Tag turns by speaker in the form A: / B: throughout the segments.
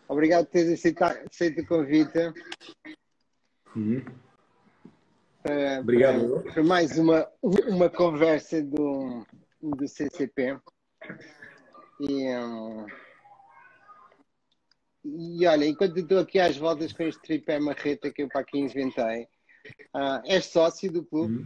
A: Obrigado por teres aceito o convite
B: Obrigado.
A: para mais uma conversa do CCP. E olha, enquanto eu estou aqui às voltas com este tripé marreta que eu para aqui inventei, és sócio do clube?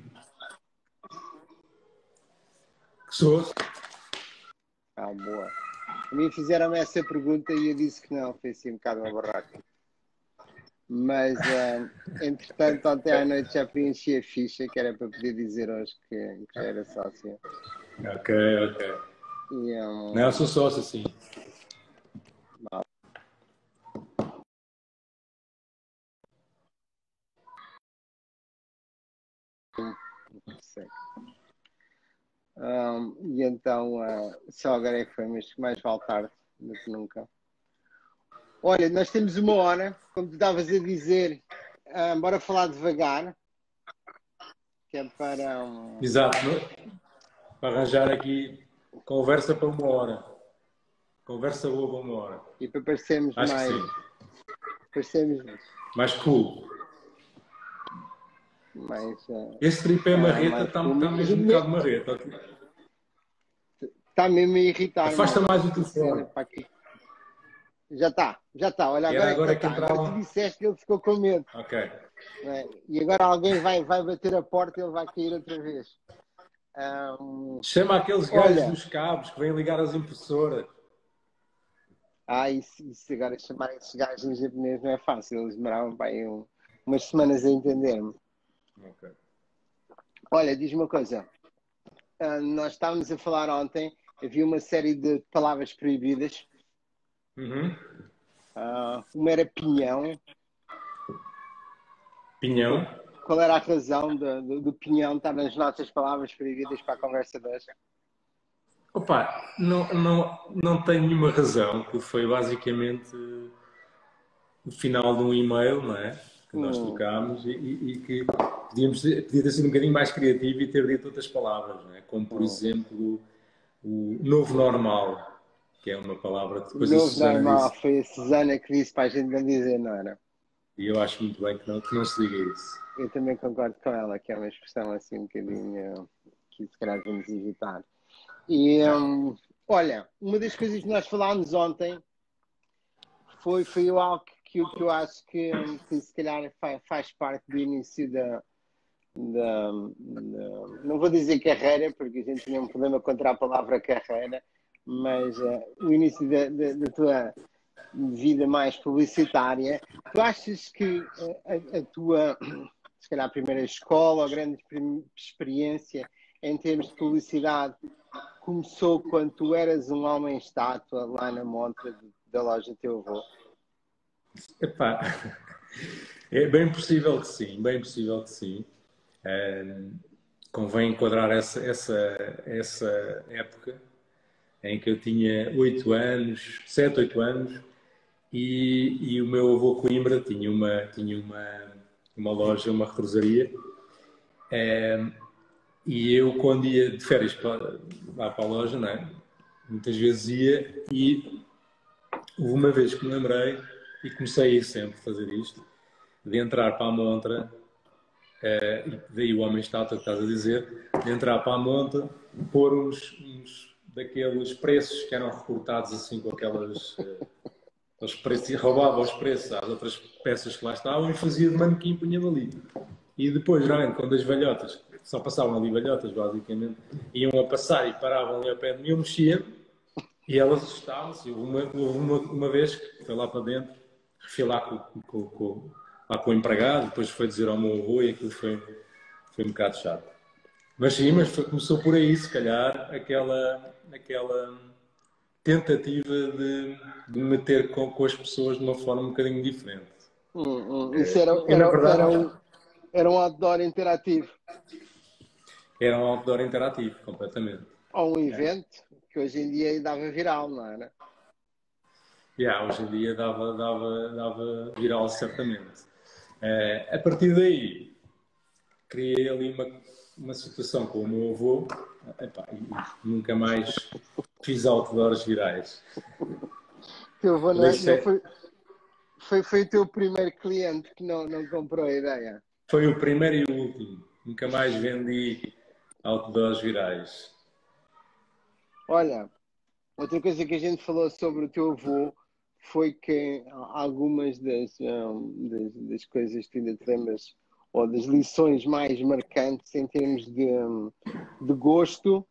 B: Sou.
A: Boa. A mim fizeram-me essa pergunta e eu disse que não, foi assim um bocado uma barraca. Mas, entretanto, ontem à noite já preenchi a ficha, que era para poder dizer hoje que já era sócio.
B: Ok. Não, eu sou sócio, sim. E então, só agora é que foi, mas mais vale tarde do que nunca. Olha, nós temos uma hora, como tu estavas a dizer, bora falar devagar, que é para... Exato, para arranjar aqui conversa para uma hora. Conversa boa para uma hora.
A: E para parecermos
B: Acho
A: mais...
B: que sim.
A: Parecermos
B: mais cool.
A: mais...
B: Esse tripé marreta está mesmo um bocado marreta.
A: Está mesmo a irritar.
B: Afasta mais o telefone.
A: Já está. Olha, agora
B: que entrava...
A: Agora tu disseste que ele ficou com medo.
B: Ok.
A: E agora alguém vai bater a porta e ele vai cair outra vez.
B: Chama aqueles gajos dos cabos que vêm ligar as impressoras.
A: Isso agora chamar esses gajos em japonês não é fácil. Eles demoravam para aí umas semanas a entender-me.
B: Ok.
A: Olha, diz-me uma coisa. Nós estávamos a falar ontem, havia uma série de palavras proibidas. Uma era pinhão.
B: Pinhão?
A: Qual era a razão do pinhão estar nas nossas palavras proibidas para a conversa de hoje?
B: Opa, não tem nenhuma razão, que foi basicamente o final de um e-mail, não é? Que nós trocámos e que podia ter sido um bocadinho mais criativo e ter dito outras palavras, não é? Como, por exemplo, o novo normal, que é uma palavra que depois a Susana
A: normal,
B: disse.
A: foi a Susana que disse para a gente não dizer, não era?
B: E eu acho muito bem que não se diga isso.
A: Eu também concordo com ela, que é uma expressão assim um bocadinho que se calhar vamos evitar. E, olha, uma das coisas que nós falámos ontem foi algo que eu acho que se calhar faz parte do início não vou dizer carreira, porque a gente tem um problema contra a palavra carreira, mas o início da tua vida mais publicitária. Tu achas que a tua, se calhar, primeira escola ou grande experiência em termos de publicidade começou quando tu eras um homem-estátua lá na montra da loja do teu avô?
B: Epá, é bem possível que sim, bem possível que sim. Convém enquadrar essa época em que eu tinha 8 anos, 7, 8 anos, e o meu avô Coimbra tinha uma loja, uma retrosaria, e eu, quando ia de férias lá para a loja, não é? Muitas vezes ia, e houve uma vez que me lembrei, e comecei a ir sempre a fazer isto, de entrar para a montra, e daí o homem-estátua que estás a dizer, de entrar para a montra, pôr uns daqueles preços que eram recortados assim com aquelas... os preços, e roubava os preços às outras peças que lá estavam e fazia de manequim, punha-me ali. E depois, realmente, quando as velhotas, só passavam ali velhotas, basicamente, iam a passar e paravam ali ao pé de mim, eu mexia e elas assustavam-se. Houve uma vez que foi lá para dentro, fui lá com o empregado, depois foi dizer ao meu avô e aquilo foi um bocado chato. Mas sim, começou por aí, se calhar, aquela tentativa de me meter com as pessoas de uma forma um bocadinho diferente.
A: Isso era um outdoor interativo.
B: Era um outdoor interativo, completamente.
A: Ou um evento que hoje em dia dava viral, não era?
B: Hoje em dia dava viral, certamente. A partir daí, criei ali uma situação com o meu avô, e nunca mais fiz outdoors virais.
A: Teu avô foi o teu primeiro cliente que não comprou a ideia?
B: Foi o primeiro e o último. Nunca mais vendi outdoors virais.
A: Olha, outra coisa que a gente falou sobre o teu avô foi que algumas das coisas que ainda te lembras, ou das lições mais marcantes em termos de gosto,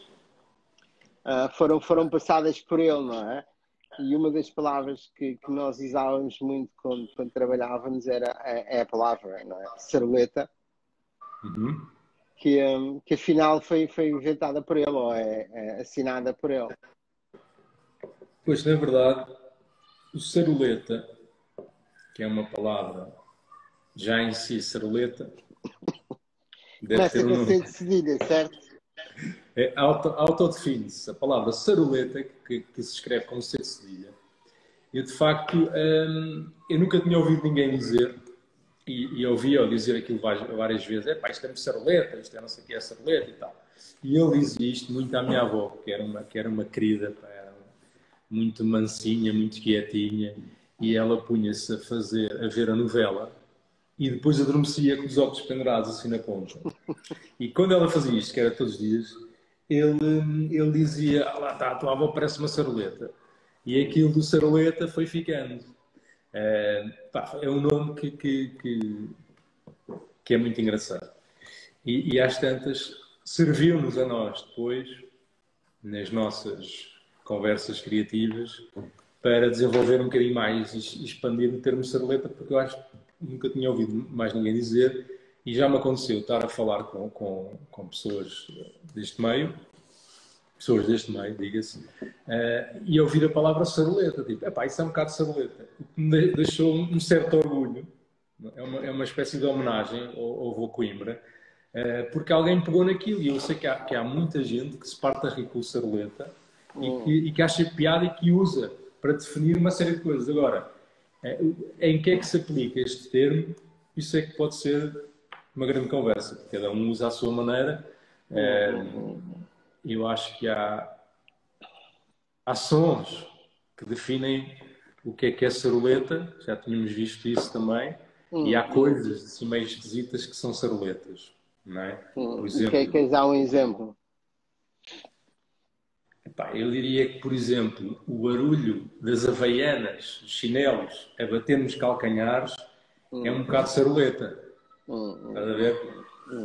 A: foram passadas por ele, não é? E uma das palavras que nós usávamos muito quando trabalhávamos é a palavra, não é? Saroleta,
B: Uhum.
A: que afinal foi inventada por ele, ou é assinada por ele.
B: Pois, na verdade, o saroleta, que é uma palavra já em si, saroleta, deve
A: Começa
B: ter um
A: com
B: nome.
A: C de cedilha, certo?
B: É autodefine-se. A palavra saroleta, que se escreve com C de cedilha, eu de facto, eu nunca tinha ouvido ninguém dizer, e ouvi-o dizer aquilo várias vezes, isto é saroleta, isto é não sei o que é saroleta e tal. E ele dizia isto muito à minha avó, que era uma querida, era muito mansinha, muito quietinha, e ela punha-se a ver a novela, e depois adormecia com os óculos pendurados assim na ponta. E quando ela fazia isto, que era todos os dias, ele dizia, lá está, a tua avó parece uma saroleta. E aquilo do saroleta foi ficando. É um nome que é muito engraçado. E às tantas, serviu-nos a nós depois, nas nossas conversas criativas, para desenvolver um bocadinho mais e expandir o termo saroleta, porque eu acho que nunca tinha ouvido mais ninguém dizer, e já me aconteceu estar a falar com pessoas deste meio, diga-se, e ouvir a palavra saroleta, tipo, isso é um bocado saroleta, o que me deixou um certo orgulho, é uma espécie de homenagem ao avô Coimbra, porque alguém pegou naquilo, e eu sei que há muita gente que se parte a rir com o saroleta, e que acha piada e que usa para definir uma série de coisas. Agora, em que é que se aplica este termo? Isso é que pode ser uma grande conversa, porque cada um usa à sua maneira. Eu acho que há sons que definem o que é saroleta, já tínhamos visto isso também, e há coisas assim meio esquisitas que são saroletas, não é? Por exemplo,
A: Queres dar um exemplo?
B: Eu diria que, por exemplo, o barulho das havaianas, dos chinelos, a bater nos calcanhares, é um bocado saroleta. Estás a ver?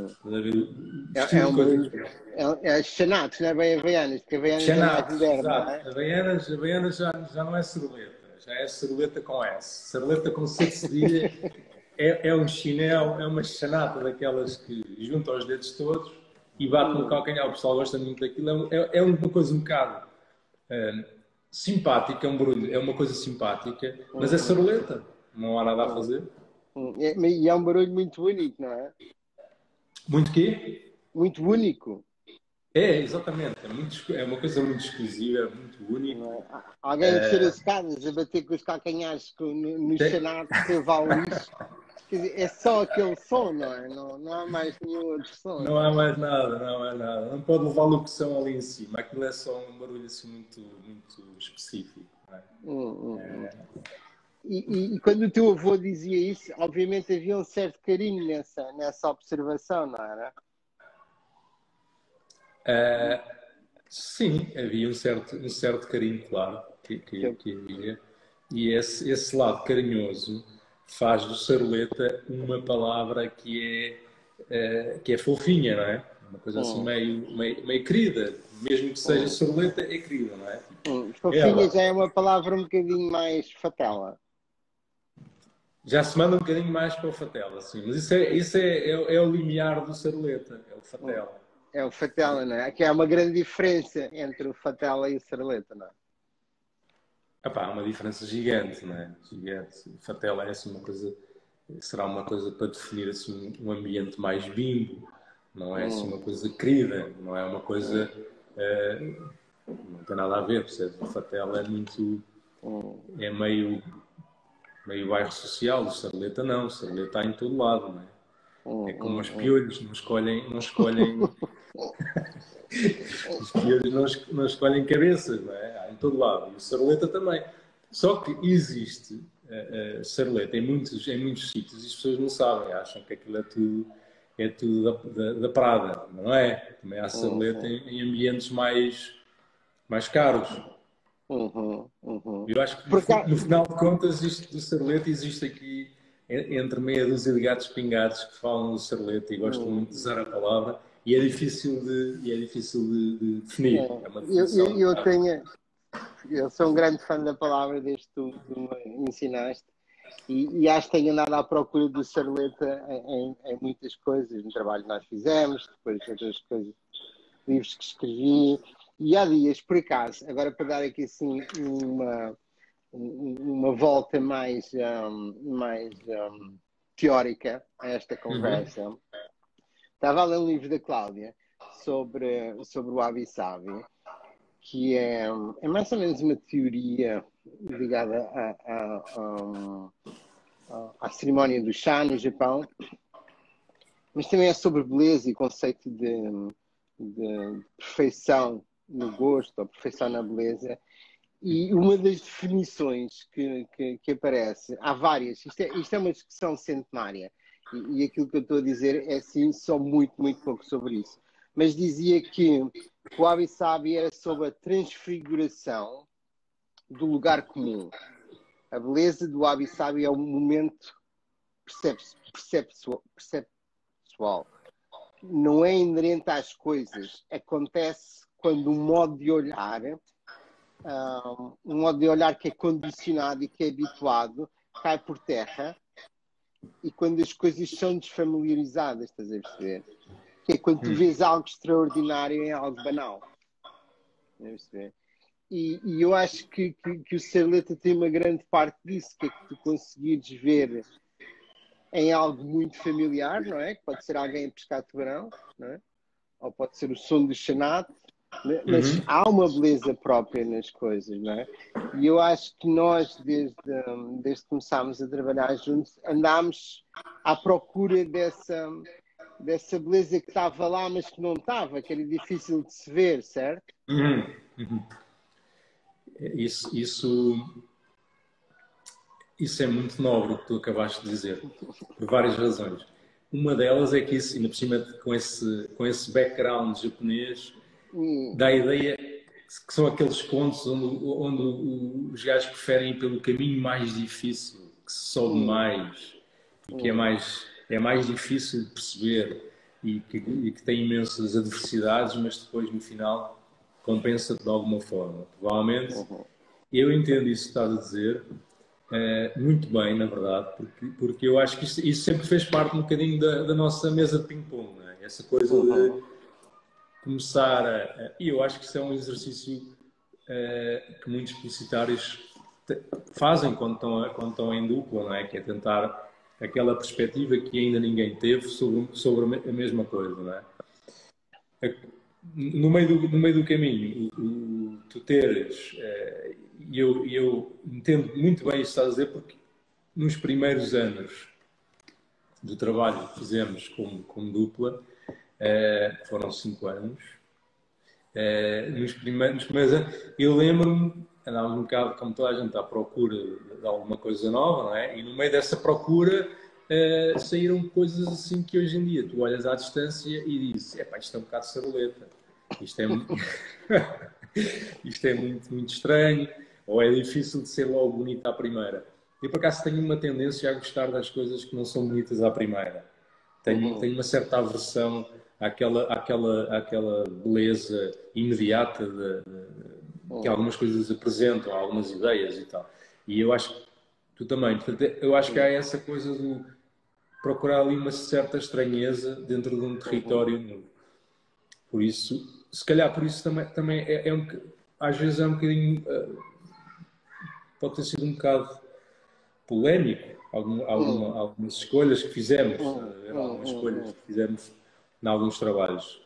A: É um barulho. É chanatos, não é bem havaianas, porque havaianas é mais moderno,
B: exato.
A: não é?
B: Havaianas já não é saroleta, já é saroleta com S. Saroleta com C de cedilha é um chinelo, é uma chanata daquelas que junta os dedos todos e bate no calcanhar. O pessoal gosta muito daquilo. É uma coisa um bocado simpática, um barulho, é uma coisa simpática, mas é saroleta, não há nada a fazer.
A: E é um barulho muito único, não é?
B: Muito quê?
A: Muito único.
B: Exatamente. É uma coisa muito exclusiva, muito única.
A: Alguém descer as escadas a bater com os calcanhares no chanato que levar ao lixo. Quer dizer, é só aquele som, não é? Não há mais nenhum outro som.
B: Não há mais nada, não há nada. Não pode levar locução ali em cima. Aquilo é só um barulho assim muito, muito específico. Não é?
A: E quando o teu avô dizia isso, obviamente havia um certo carinho nessa observação, não era?
B: Sim, havia um certo carinho, claro, que havia. E esse lado carinhoso faz do saroleta uma palavra que é fofinha, não é? Uma coisa assim meio querida. Mesmo que seja saroleta, é querida, não é?
A: Fofinha já é uma palavra um bocadinho mais fatela.
B: Já se manda um bocadinho mais para o fatela, sim. Mas isso é o limiar do saroleta, é o fatela.
A: É o fatela, não é? Que há uma grande diferença entre o fatela e o saroleta, não é?
B: Há uma diferença gigante, não é? Gigante. O fatela é assim uma coisa, será uma coisa para definir assim um ambiente mais bimbo, não é assim uma coisa querida, não é uma coisa não tem nada a ver, percebes? O fatela é muito, é meio bairro social, o saroleta não, o saroleta está em todo lado, não é? É como os piolhos, não escolhem os piolhos não escolhem cabeças, não é? Há em todo lado. E o saroleta também. Só que existe Sarleta em muitos sítios e as pessoas não sabem, acham que aquilo é tudo da Prada, não é? Também há Sarleta em ambientes mais caros. Eu acho que no final de contas isto do Sarleta existe aqui entre meia dúzia de gatos pingados que falam do Sarleta e gostam muito de usar a palavra e é difícil de definir. É uma definição.
A: Eu sou um grande fã da palavra desde que tu me ensinaste e acho que tenho andado à procura do Sarleta em muitas coisas, no trabalho que nós fizemos, depois outras coisas, livros que escrevi. E há dias, por acaso, agora para dar aqui assim uma volta mais teórica a esta conversa, estava a ler um livro da Cláudia sobre o Wabi Sabi, que é mais ou menos uma teoria ligada à cerimónia do chá no Japão, mas também é sobre beleza e conceito de perfeição no gosto ou perfeição na beleza. E uma das definições que aparece, há várias, isto é uma discussão centenária, e aquilo que eu estou a dizer é sim só muito, muito pouco sobre isso. Mas dizia que o Wabi Sabi era sobre a transfiguração do lugar comum. A beleza do Wabi Sabi é um momento perceptual. Não é inerente às coisas. Acontece quando um modo de olhar que é condicionado e que é habituado cai por terra, e quando as coisas são desfamiliarizadas, estás a perceber? Que é quando tu vês algo extraordinário em algo banal. E eu acho que o Sarleta tem uma grande parte disso, que é que tu conseguires ver em algo muito familiar, não é? Que pode ser alguém a pescar tubarão, não é? Ou pode ser o som do chanate, mas há uma beleza própria nas coisas, não é? E eu acho que nós, desde que começámos a trabalhar juntos, andámos à procura dessa beleza que estava lá, mas que não estava, que era difícil de se ver, certo?
B: Isso é muito nobre o que tu acabaste de dizer, por várias razões. Uma delas é que isso, ainda por cima com esse background japonês, dá a ideia que são aqueles pontos onde os gajos preferem ir pelo caminho mais difícil, que se sobe mais, e que é mais difícil de perceber e que tem imensas adversidades, mas depois no final compensa-te de alguma forma. Provavelmente, eu entendo isso que estás a dizer muito bem, na verdade, porque eu acho que isso sempre fez parte um bocadinho da nossa mesa de ping-pong, não é? Essa coisa de começar e eu acho que isso é um exercício que muitos publicitários fazem quando estão em dupla, não é? Que é tentar aquela perspectiva que ainda ninguém teve sobre a mesma coisa, não é? No meio do caminho, tu teres, e eu entendo muito bem isso que estás a dizer, porque nos primeiros anos do trabalho que fizemos como dupla, foram 5 anos, nos primeiros anos, eu lembro-me, andávamos um bocado como toda a gente à procura de alguma coisa nova, não é? E no meio dessa procura saíram coisas assim que hoje em dia tu olhas à distância e dizes, isto é um bocado Sarleta, isto é muito, muito estranho, ou é difícil de ser logo bonito à primeira. Eu por acaso tenho uma tendência a gostar das coisas que não são bonitas à primeira. Tenho uma certa aversão àquela beleza imediata que algumas coisas apresentam, algumas ideias e tal. E eu acho que tu também. Portanto, eu acho que há essa coisa de procurar ali uma certa estranheza dentro de um território novo. Por isso, se calhar por isso também às vezes é um bocadinho, pode ter sido um bocado polémico, algumas escolhas que fizemos, em alguns trabalhos.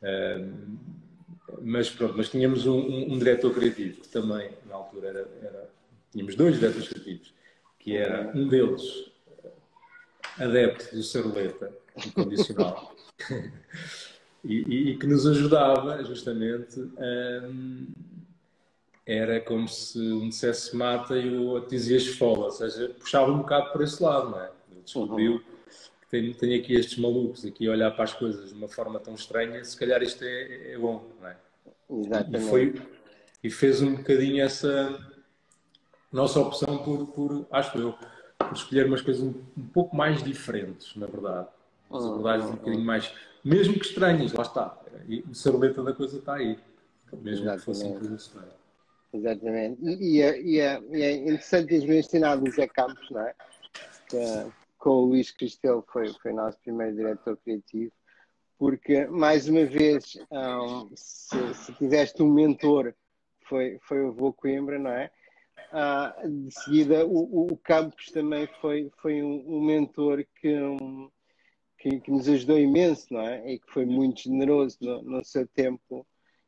B: Mas pronto, mas tínhamos um diretor criativo que também, na altura, tínhamos 2 diretores criativos, que era um deles adepto do Sarleta incondicional e que nos ajudava justamente era como se um dissesse mata e o outro dizia esfola, ou seja, puxava um bocado por esse lado, não é? Ele descobriu que tem aqui estes malucos aqui a olhar para as coisas de uma forma tão estranha, se calhar isto é bom, não é?
A: Exatamente.
B: E fez um bocadinho essa nossa opção acho eu, por escolher umas coisas um pouco mais diferentes, na verdade. Umas abordagens um bocadinho mais, mesmo que estranhas, lá está. E a saroleta da coisa está aí. Mesmo que fossem
A: Exatamente.
B: coisas estranhas.
A: Exatamente. E é interessante as mencionado o Zé Campos, não é? Que, com o Luís Cristelo foi nosso primeiro diretor criativo, porque, mais uma vez, se tiveste um mentor, foi o Vô Coimbra, não é? De seguida, o Campos também foi um mentor que nos ajudou imenso, não é? E que foi muito generoso no seu tempo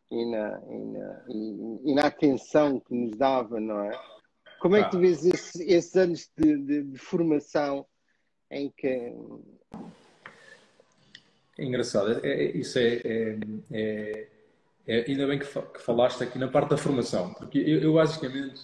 A: e na atenção que nos dava, não é? Como é que tu
B: Ah,
A: vês esses anos de formação em que.
B: é engraçado. Ainda bem que falaste aqui na parte da formação, porque eu basicamente,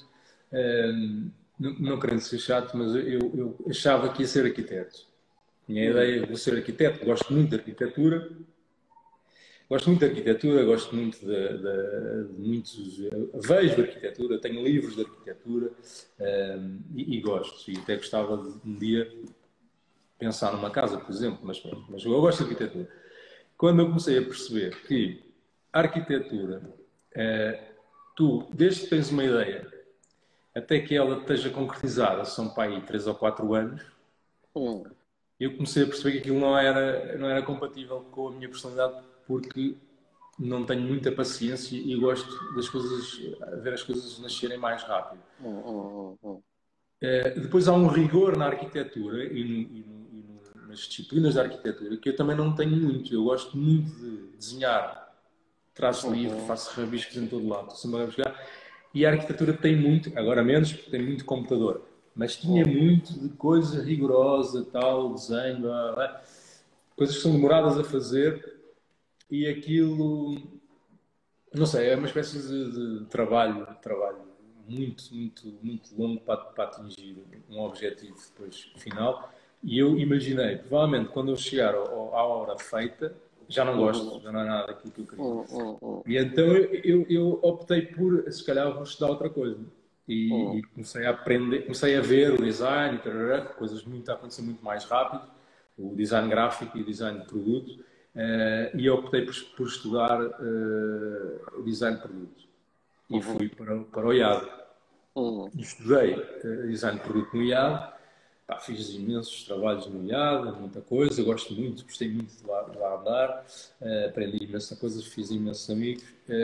B: não querendo ser chato, mas eu achava que ia ser arquiteto. Minha ideia é vou ser arquiteto, gosto muito de arquitetura. Gosto muito de arquitetura, gosto muito de muitos. Vejo arquitetura, tenho livros de arquitetura e gosto. E até gostava de um dia pensar numa casa, por exemplo, mas eu gosto de arquitetura. Quando eu comecei a perceber que a arquitetura, tu, desde que tens uma ideia até que ela esteja concretizada, são para aí 3 ou 4 anos,
A: hum,
B: eu comecei a perceber que aquilo não era compatível com a minha personalidade, porque não tenho muita paciência e gosto das coisas, ver as coisas nascerem mais rápido.
A: hum, hum, hum,
B: Depois há um rigor na arquitetura nas disciplinas da arquitetura que eu também não tenho muito. Eu gosto muito de desenhar, traço livre, faço rabiscos em todo lado, estou sempre a buscar. E a arquitetura tem muito, agora menos, porque tem muito computador, mas tinha muito de coisa rigorosa, tal, desenho, blá, blá, coisas que são demoradas a fazer e aquilo, não sei, é uma espécie de trabalho muito, muito, muito longo para atingir um objetivo depois final. E eu imaginei, provavelmente, quando eu chegar à hora feita, já não gosto, já não é nada daquilo que eu queria. E então eu optei por, se calhar, vou estudar outra coisa. E comecei a aprender, comecei a ver o design, tarará, coisas muito a acontecer muito mais rápido, o design gráfico e o design de produto, e optei por estudar o design de produto. E fui para o IAD. Estudei design de produto no IAD, pá, fiz imensos trabalhos no IAD, muita coisa, gosto muito, gostei muito de lá andar, aprendi imensas coisas, fiz imensos amigos.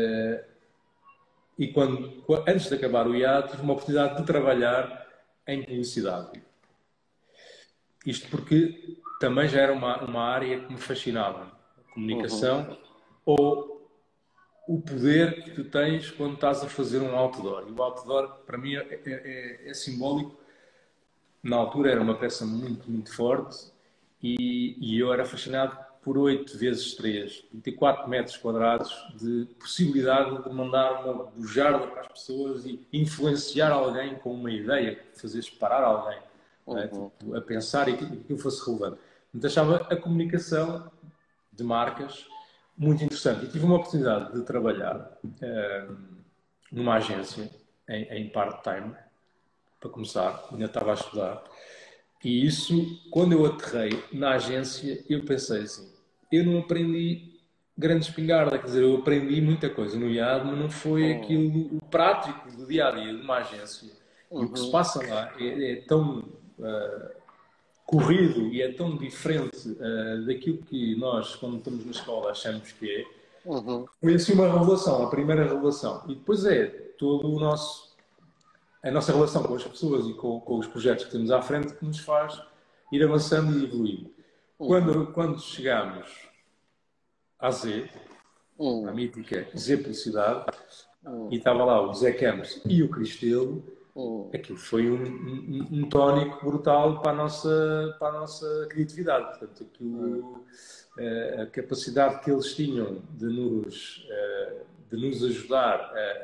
B: E antes de acabar o IAD, tive uma oportunidade de trabalhar em publicidade. Isto porque também já era uma área que me fascinava. A comunicação ou o poder que tu tens quando estás a fazer um outdoor. E o outdoor, para mim, é simbólico. Na altura era uma peça muito, muito forte e eu era fascinado por 8 vezes 3, 24 metros quadrados de possibilidade de mandar uma bujarda para as pessoas e influenciar alguém com uma ideia, fazer parar alguém, tipo, a pensar e que aquilo fosse relevante. Então achava a comunicação de marcas muito interessante. E tive uma oportunidade de trabalhar numa agência em part-time, para começar, ainda estava a estudar. E isso, quando eu aterrei na agência, eu pensei assim, eu não aprendi grande espingarda, quer dizer, eu aprendi muita coisa no IAD, mas não foi aquilo, o prático do dia-a-dia de uma agência. E o que se passa lá é tão corrido e é tão diferente daquilo que nós, quando estamos na escola, achamos que é. Foi assim uma revelação, a primeira revelação. E depois é todo a nossa relação com as pessoas e com os projetos que temos à frente que nos faz ir avançando e evoluindo. Quando chegamos à Z, à mítica Z Publicidade, e estava lá o Zé Campos e o Cristelo, aquilo foi um tónico brutal para a nossa criatividade. Portanto, aquilo, a capacidade que eles tinham de nos ajudar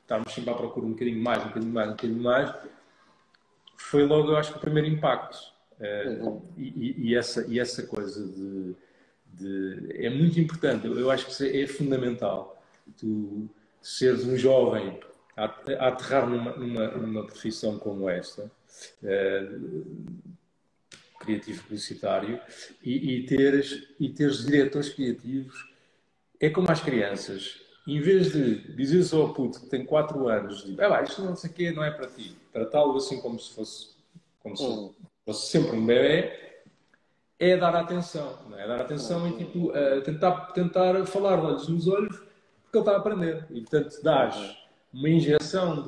B: estarmos sempre à procura um bocadinho mais, um bocadinho mais, um bocadinho mais, foi logo, eu acho, que o primeiro impacto. E essa coisa é muito importante. Eu acho que isso é fundamental. Tu seres um jovem a aterrar numa profissão como esta, criativo publicitário, e teres diretores criativos. É como as crianças. Em vez de dizeres ao puto que tem 4 anos, isto não sei o quê, não é para ti. Tratá-lo assim como se fosse sempre um bebê, é dar atenção. Não é? Dar atenção e tipo, tentar falar olhos nos olhos, porque ele está a aprender. E portanto, dás uma injeção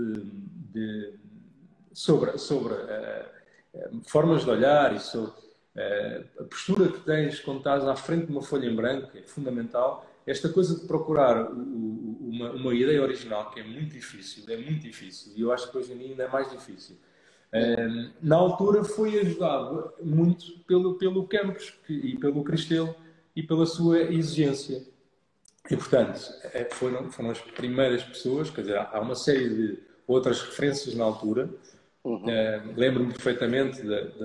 B: sobre formas de olhar e sobre a postura que tens quando estás à frente de uma folha em branco é fundamental. Esta coisa de procurar uma ideia original, que é muito difícil, e eu acho que hoje em dia ainda é mais difícil. Na altura foi ajudado muito pelo Campos e pelo Cristelo e pela sua exigência. E, portanto, foram as primeiras pessoas, quer dizer, há uma série de outras referências na altura. Lembro-me perfeitamente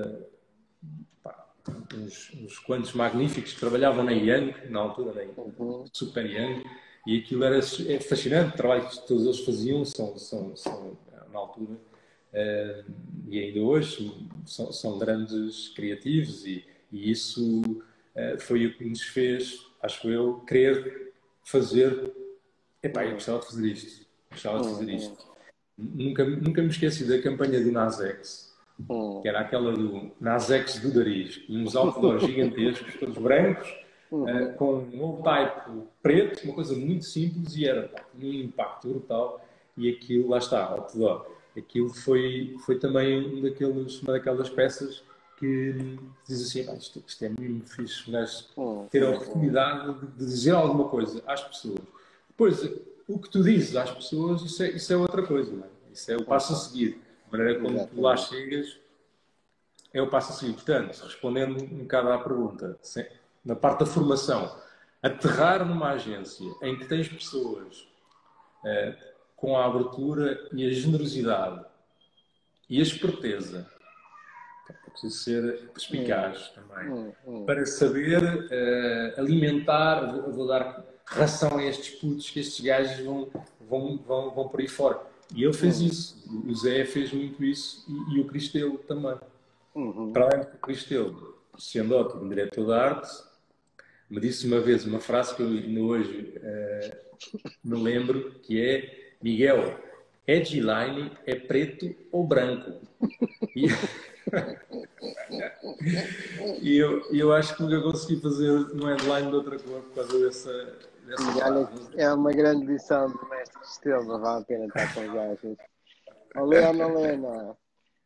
B: uns quantos magníficos que trabalhavam na Young, na altura, na Super Young, e aquilo é fascinante, o trabalho que todos eles faziam são na altura, e ainda hoje são grandes criativos, e isso foi o que nos fez, acho eu, querer fazer. Eu gostava de fazer isto. Nunca me esqueci da campanha do Nasex, que era aquela do Nasex do nariz, e uns outdoors gigantescos, todos brancos, com um old type preto, uma coisa muito simples, e tinha um impacto brutal. E aquilo, lá está, outdoor. Aquilo foi também uma daquelas peças que diz assim, isto é muito fixe, mas ter a oportunidade de dizer alguma coisa às pessoas. Depois, o que tu dizes às pessoas, isso é outra coisa, não é? Isso é o passo a seguir. A maneira como tu lá chegas é o passo a seguir. Portanto, respondendo um bocado à pergunta, na parte da formação, aterrar numa agência em que tens pessoas com a abertura e a generosidade e a esperteza, é preciso ser perspicaz também, para saber alimentar, vou dar ração a estes putos, que estes gajos vão por aí fora. E ele fez isso, o Zé fez muito isso, e o Cristelo também. Para além do Cristelo, sendo ótimo diretor de arte, me disse uma vez uma frase que eu ainda hoje me lembro, que é: Miguel, headline é preto ou branco? E eu acho que nunca consegui fazer um headline de outra cor por causa dessa frase.
A: É uma grande lição do mestre Estelo, não vale a pena estar com os gajos. Helena.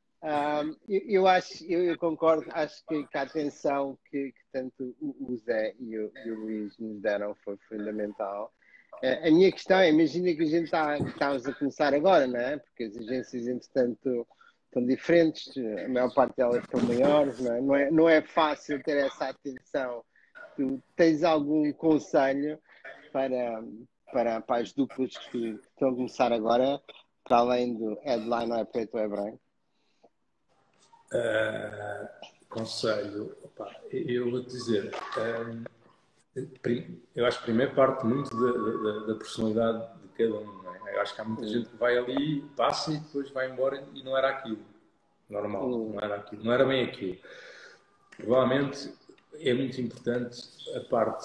A: Eu concordo, acho que a atenção que tanto o Zé e o Luís nos deram foi fundamental. A minha questão é, imagina que a gente estamos a começar agora, não é? Porque as agências, entretanto, estão diferentes, a maior parte delas estão maiores, não é? Não é fácil ter essa atenção. Tu tens algum conselho para as duplas que estão a começar agora, para além do headline não é preto ou é branco?
B: Conselho, eu vou-te dizer, eu acho que primeiro parte muito da personalidade de cada um, não é? Eu acho que há muita gente que vai ali, passa e depois vai embora e não era aquilo. Normal, não era aquilo, não era bem aquilo. Provavelmente é muito importante a parte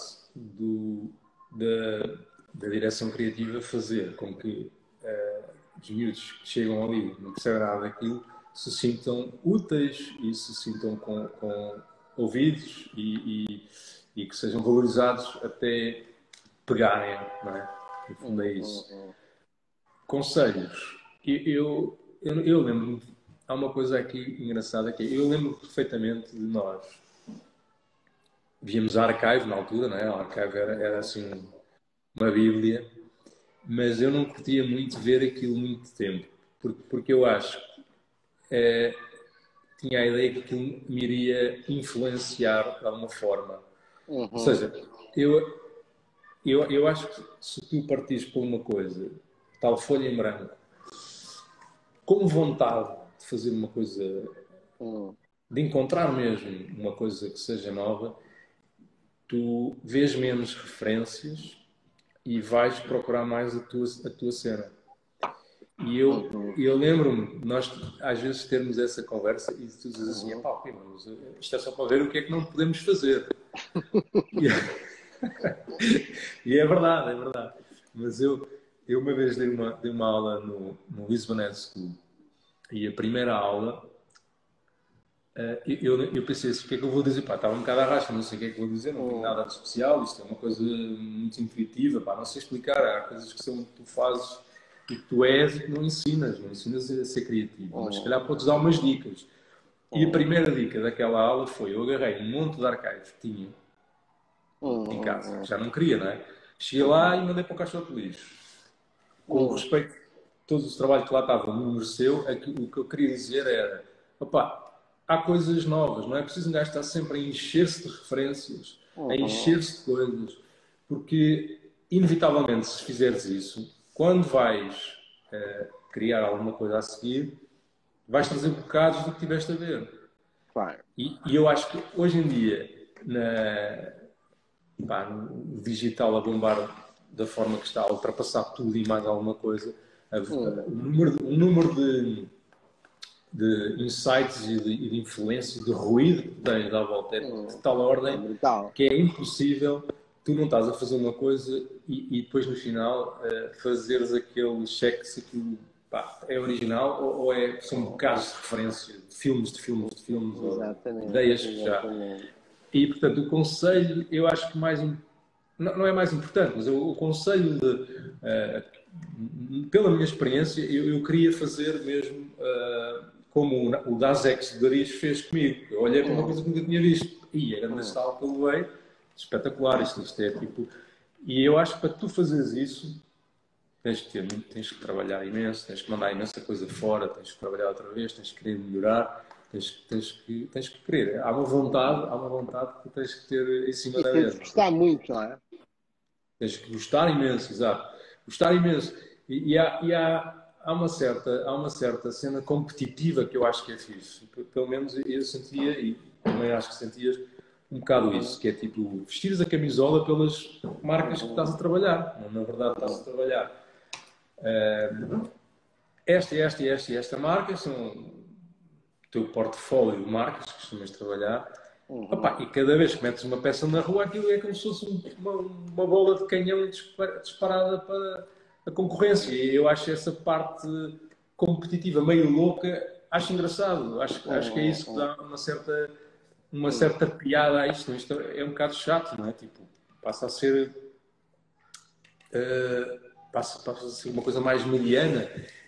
B: da direção criativa fazer com que os miúdos que chegam ali, não percebem nada daquilo, se sintam úteis e se sintam com ouvidos e que sejam valorizados até pegarem, não é? No fundo é isso. Conselhos. Eu lembro-me, há uma coisa aqui engraçada, que eu lembro perfeitamente de nós. Víamos a Archive na altura, não é? A Archive era assim uma bíblia, mas eu não curtia muito ver aquilo muito tempo, porque eu acho que tinha a ideia que aquilo me iria influenciar de alguma forma. Ou seja, eu acho que se tu partires por uma coisa, tal folha em branco, com vontade de fazer uma coisa, de encontrar mesmo uma coisa que seja nova, tu vês menos referências e vais procurar mais a tua cena. E eu lembro-me, nós às vezes termos essa conversa e tu dizes assim, pá, mas isto é só para ver o que é que não podemos fazer. E é verdade, é verdade. Mas eu uma vez dei uma aula no Lisbon Ed School e a primeira aula eu pensei assim, o que é que eu vou dizer? Pá, estava um bocado arrasta, não sei o que é que vou dizer, não tenho nada de especial, isto é uma coisa muito intuitiva, pá, não sei explicar, há coisas que tu fazes e que tu és e que não ensinas a ser criativo, mas se calhar podes dar umas dicas. E a primeira dica daquela aula foi, eu agarrei um monte de arquivos que tinha em casa, que já não queria, não é? Cheguei lá e mandei para o caixote de lixo. Com o respeito, todo o trabalho que lá estava me mereceu, o que eu queria dizer era, opá, há coisas novas, não é preciso um gajo estar sempre a encher-se de referências, a encher-se de coisas, porque, inevitavelmente, se fizeres isso, quando vais criar alguma coisa a seguir, vais trazer bocados do que tiveste a ver.
A: Claro.
B: E eu acho que, hoje em dia, no digital a bombar da forma que está, a ultrapassar tudo e mais alguma coisa, o número de insights e de influência, de ruído que tens à volta é de tal ordem que é impossível tu não estás a fazer uma coisa e depois no final fazeres aquele cheque se aquilo é original ou são bocados de referência de filmes, ou ideias que já... E, portanto, o conselho, eu acho que não é mais importante, mas o conselho pela minha experiência, eu queria fazer mesmo como o Dasex de Darias fez comigo. Eu olhei para uma coisa que nunca tinha visto. E era na sala que eu levei, espetacular, isto é tipo... E eu acho que para tu fazeres isso, tens que trabalhar imenso, tens que mandar imensa coisa fora, tens que trabalhar outra vez, tens que querer melhorar, tens que querer. Há uma vontade que tens que ter em cima da mesa.
A: Tens que gostar muito, não é?
B: Tens que gostar imenso, exato. Gostar imenso. E há uma certa cena competitiva que eu acho que é fixe. Pelo menos eu sentia, e também acho que sentias um bocado isso, que é tipo, vestires a camisola pelas marcas que estás a trabalhar. Na verdade, estás a trabalhar. Esta marca são o teu portfólio de marcas que costumas trabalhar. Opa, e cada vez que metes uma peça na rua, aquilo é como se fosse uma bola de canhão disparada para a concorrência. E eu acho essa parte competitiva meio louca, acho engraçado. Acho que é isso que dá uma certa piada a isto. Isto é um bocado chato, não é? Tipo, passa a ser uma coisa mais mediana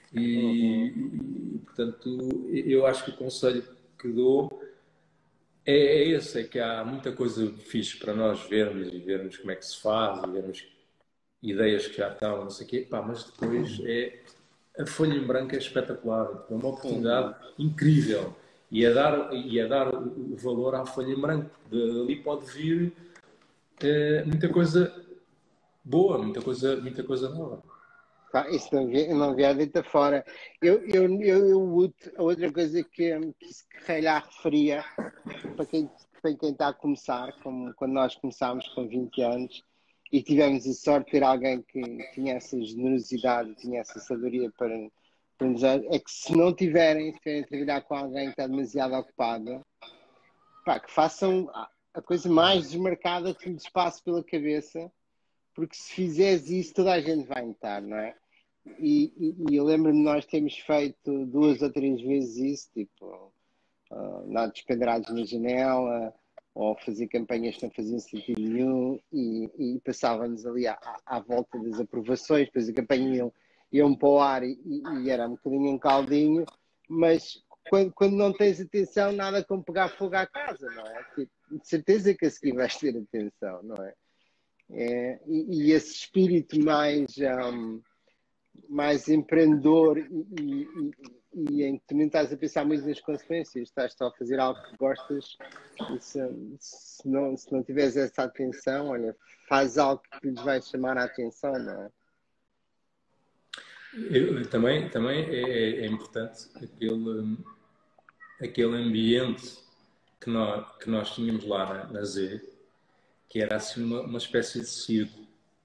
B: e, portanto, eu acho que o conselho que dou é esse, é que há muita coisa fixe para nós vermos e vermos como é que se faz e vermos ideias que já estão, não sei o quê, mas depois a folha em branco é espetacular, é uma oportunidade incrível e a dar o valor à folha em branco. Dali pode vir muita coisa boa, muita coisa nova.
A: Isso não via dita fora. A outra coisa que se calhar referia para quem está a começar, como quando nós começámos com 20 anos e tivemos a sorte de ter alguém que tinha essa generosidade, tinha essa sabedoria para nos dar, é que se não tiverem a trabalhar com alguém que está demasiado ocupado, que façam a coisa mais desmarcada que lhes passe pela cabeça, porque se fizeres isso toda a gente vai notar, não é? E eu lembro-me de nós termos feito 2 ou 3 vezes isso, tipo, nada pendurados na janela, ou fazer campanhas que não faziam sentido nenhum, e passávamos ali à volta das aprovações, depois a campanha iam para o ar e era um bocadinho um caldinho, mas quando não tens atenção, nada como pegar fogo à casa, não é? Tipo, de certeza que a seguir vais ter atenção, não é? E esse espírito mais empreendedor e em que tu nem estás a pensar muito nas consequências, estás só a fazer algo que gostas e se não tiveres essa atenção, olha, faz algo que lhes vai chamar a atenção, não é?
B: Também é importante aquele ambiente que nós tínhamos lá na Z, que era assim uma espécie de circo,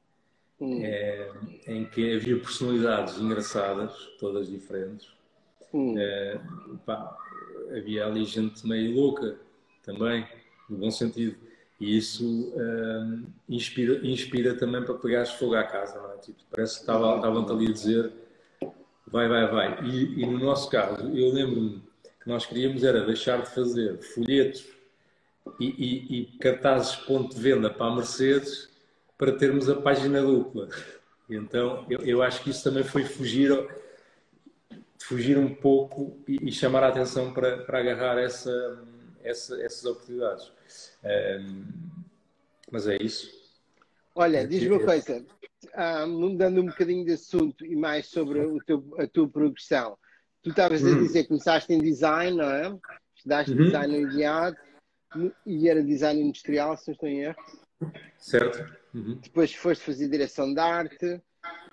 B: em que havia personalidades engraçadas, todas diferentes. Pá, havia ali gente meio louca também, no bom sentido. E isso inspira também para pegares fogo à casa, não é? Tipo, parece que estavam-te ali a dizer vai, vai, vai. E no nosso caso, eu lembro-me que nós queríamos era deixar de fazer folhetos e cartazes ponto de venda para a Mercedes para termos a página dupla. E então eu acho que isso também foi fugir um pouco e chamar a atenção para agarrar essas oportunidades. Mas é isso.
A: Olha, diz-me uma coisa, mudando um bocadinho de assunto e mais sobre a tua progressão. Tu estavas a dizer que começaste em design, não é? Estudaste design no IDEAD e era design industrial, se não estou em erro.
B: Certo.
A: Depois foste fazer direção de arte.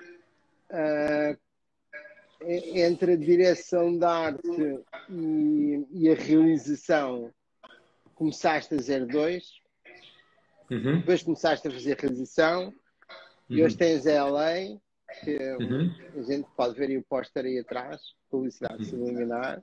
A: Entre a direção de arte e a realização, começaste a 02. Depois começaste a fazer realização e hoje tens a LA, que a gente pode ver aí o póster aí atrás, publicidade subliminar.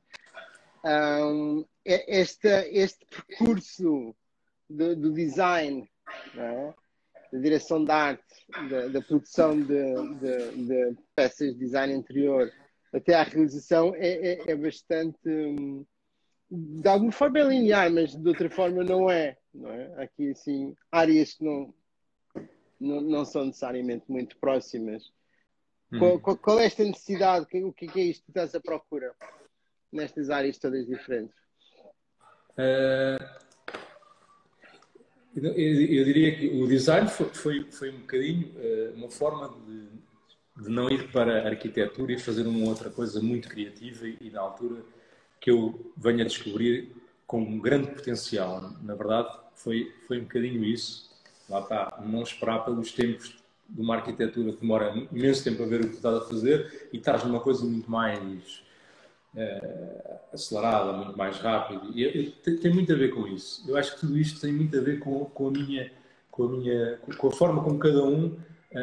A: Este percurso do design, não é? Da direção de arte, da produção de peças de design interior até à realização é bastante, de alguma forma é linear, mas de outra forma não é. Não é? Aqui, assim, áreas que não são necessariamente muito próximas. Qual é esta necessidade? O que é isto que estás à procura nestas áreas todas diferentes?
B: Eu diria que o design foi um bocadinho uma forma de não ir para a arquitetura e fazer uma outra coisa muito criativa e na altura que eu venho a descobrir com um grande potencial. Na verdade, foi um bocadinho isso. Lá está, não esperar pelos tempos de uma arquitetura que demora imenso tempo a ver o que estás a fazer e estás numa coisa muito mais acelerada, muito mais rápida. E tem muito a ver com isso. Eu acho que tudo isto tem muito a ver com a forma como cada um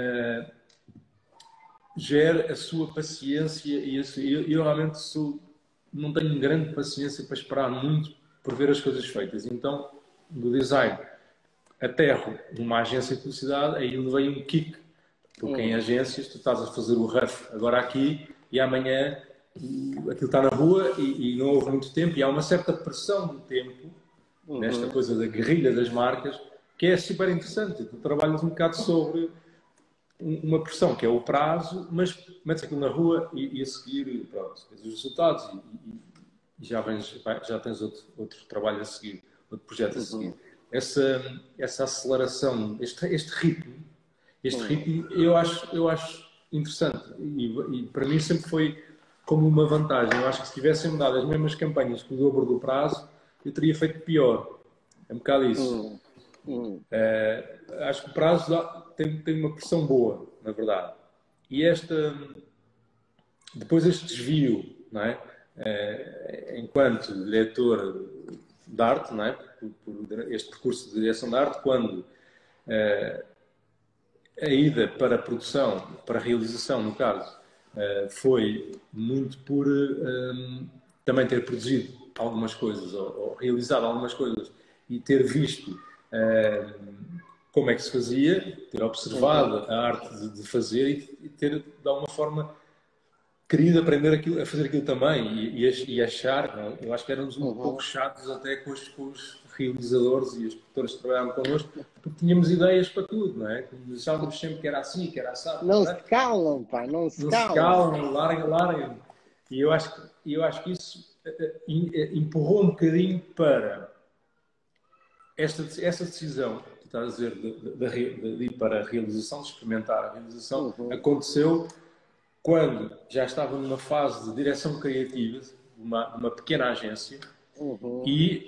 B: gera a sua paciência e eu realmente não tenho grande paciência para esperar muito por ver as coisas feitas. Então, do design aterro numa agência de publicidade, aí me veio um kick, porque em agências tu estás a fazer o rough agora aqui e amanhã aquilo está na rua e não houve muito tempo e há uma certa pressão do tempo nesta coisa da guerrilha das marcas que é super interessante. Tu trabalhas um bocado sobre uma pressão que é o prazo, mas metes aquilo na rua e a seguir, pronto, tens os resultados e já tens outro trabalho a seguir, outro projeto a seguir. Essa aceleração, este ritmo eu acho interessante e para mim sempre foi como uma vantagem. Eu acho que se tivessem dado as mesmas campanhas com o dobro do prazo, eu teria feito pior. É um bocado isso. Acho que o prazo tem uma pressão boa, na verdade. E depois este desvio, não é? Enquanto diretor de arte, não é? Por este percurso de direção de arte, quando a ida para a produção, para a realização, no caso, foi muito por também ter produzido algumas coisas ou realizado algumas coisas e ter visto como é que se fazia, ter observado a arte de fazer e ter, de alguma forma, querido aprender a fazer aquilo também e achar, não é? Eu acho que éramos um pouco chatos até com os realizadores e as produtoras que trabalhavam connosco, porque tínhamos ideias para tudo, não é? Achávamos sempre que era assim, que era assado.
A: Não se calam, pá, não se
B: calam, larga. E eu acho que isso empurrou um bocadinho para essa decisão, que tu estás a dizer, de ir para a realização, de experimentar a realização, aconteceu quando já estava numa fase de direção criativa de uma pequena agência e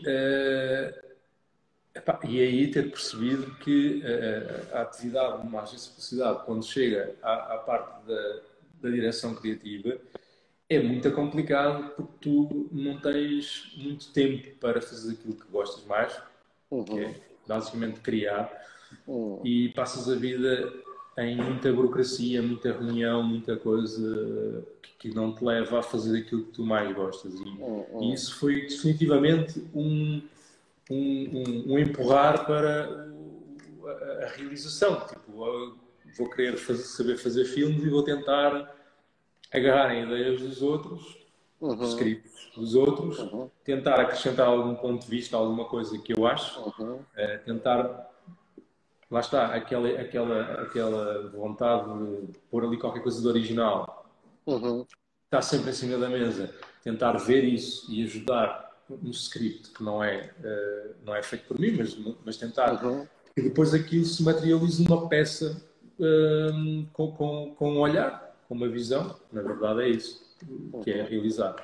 B: aí ter percebido que a atividade de uma agência de publicidade, quando chega à parte da direção criativa é muito complicado porque tu não tens muito tempo para fazer aquilo que gostas mais, que é basicamente criar, e passas a vida em muita burocracia, muita reunião, muita coisa que não te leva a fazer aquilo que tu mais gostas. E isso foi definitivamente um empurrar para a realização. Tipo, eu vou querer saber fazer filmes e vou tentar agarrar em ideias dos outros, scripts dos outros, tentar acrescentar algum ponto de vista, alguma coisa que eu acho, tentar, lá está, aquela vontade de pôr ali qualquer coisa de original, está sempre em cima da mesa, tentar ver isso e ajudar no script, que não é feito por mim, mas tentar que depois aquilo se materialize numa peça com um olhar, com uma visão, na verdade é isso que é realizar.